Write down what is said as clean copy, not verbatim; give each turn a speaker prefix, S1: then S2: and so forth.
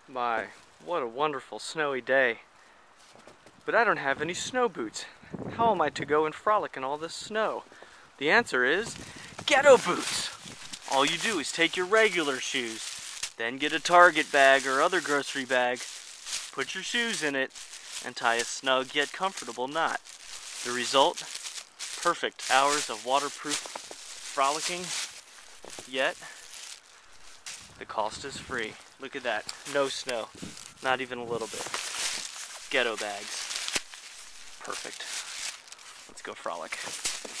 S1: My, what a wonderful snowy day. But I don't have any snow boots. How am I to go and frolic in all this snow? The answer is ghetto boots. All you do is take your regular shoes, then get a Target bag or other grocery bag, put your shoes in it, and tie a snug yet comfortable knot. The result? Perfect hours of waterproof frolicking, yet the cost is free. Look at that. No snow. Not even a little bit. Ghetto bags. Perfect. Let's go frolic.